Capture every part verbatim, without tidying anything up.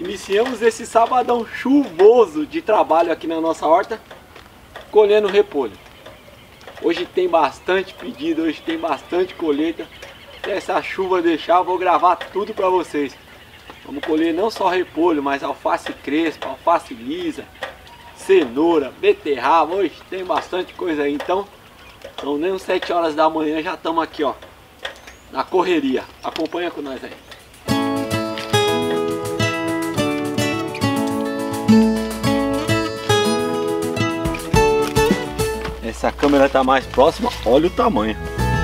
Iniciamos esse sabadão chuvoso de trabalho aqui na nossa horta, colhendo repolho. Hoje tem bastante pedido, hoje tem bastante colheita. Se essa chuva deixar, eu vou gravar tudo para vocês. Vamos colher não só repolho, mas alface crespa, alface lisa, cenoura, beterraba. Hoje tem bastante coisa aí, então são nem uns sete horas da manhã, já estamos aqui, ó, na correria. Acompanha com nós aí. Essa câmera tá mais próxima, olha o tamanho.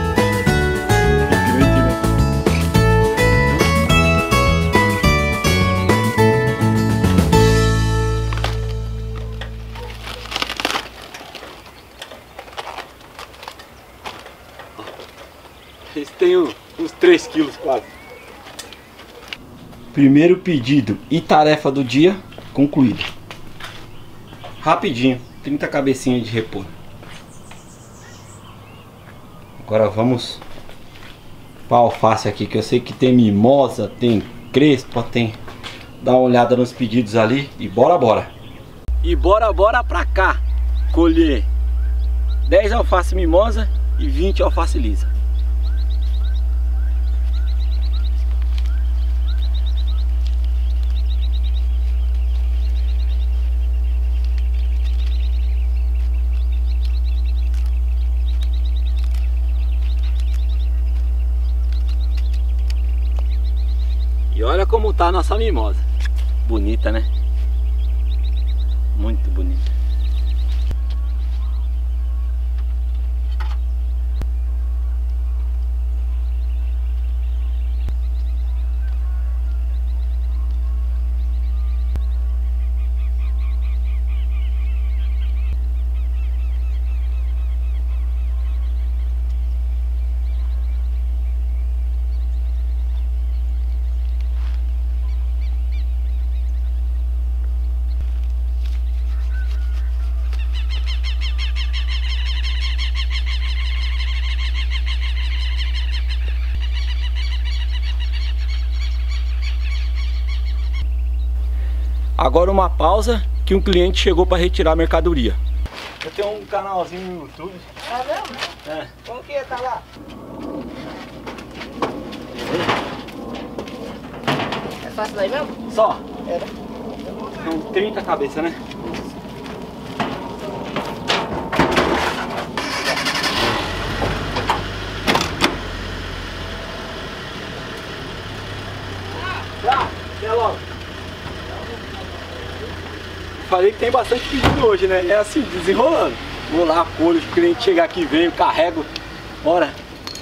Esse tem uns três quilos quase. Primeiro pedido e tarefa do dia concluído. Rapidinho, trinta cabecinhas de repolho. Agora vamos para a alface aqui, que eu sei que tem mimosa, tem crespa, tem... Dá uma olhada nos pedidos ali e bora, bora. E bora, bora pra cá colher dez alface mimosa e vinte alface lisa. E olha como tá a nossa mimosa. Bonita, né? Muito bonita. Agora uma pausa, que um cliente chegou para retirar a mercadoria. Eu tenho um canalzinho no YouTube. É mesmo? É. Como que tá lá? É fácil daí mesmo? Só. É, né? São trinta cabeças, né? Tá, até logo. Falei que tem bastante pedido hoje, né? É assim, desenrolando. Vou lá, colho, o cliente chegar aqui, venho, carrego. Bora.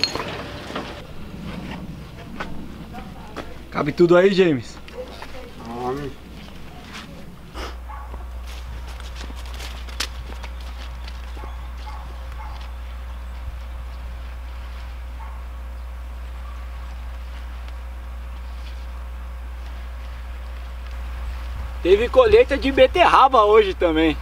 Cabe tudo aí, James? Homem. Teve colheita de beterraba hoje também.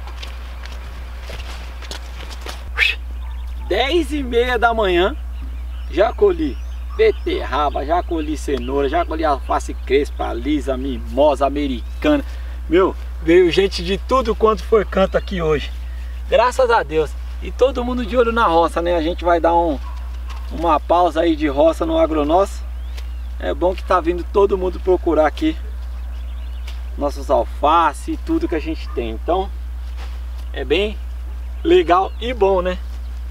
dez e meia da manhã já colhi beterraba, já colhi cenoura, já colhi alface crespa, lisa, mimosa, americana. Meu, veio gente de tudo quanto for canto aqui hoje. Graças a Deus. E todo mundo de olho na roça, né? A gente vai dar um, uma pausa aí de roça no agronócio. É bom que tá vindo todo mundo procurar aqui nossos alface e tudo que a gente tem. Então é bem legal e bom, né?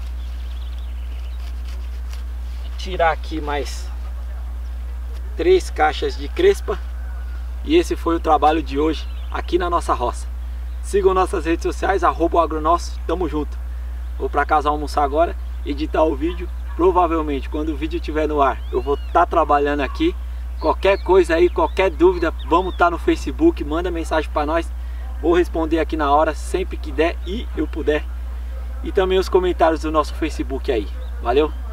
Tirar aqui mais três caixas de crespa. E esse foi o trabalho de hoje aqui na nossa roça. Sigam nossas redes sociais, arroba agronócio, tamo junto. Vou para casa almoçar agora, editar o vídeo. Provavelmente quando o vídeo estiver no ar eu vou estar trabalhando aqui. Qualquer coisa aí, qualquer dúvida, vamos estar no Facebook, manda mensagem para nós. Vou responder aqui na hora, sempre que der e eu puder. E também os comentários do nosso Facebook aí. Valeu?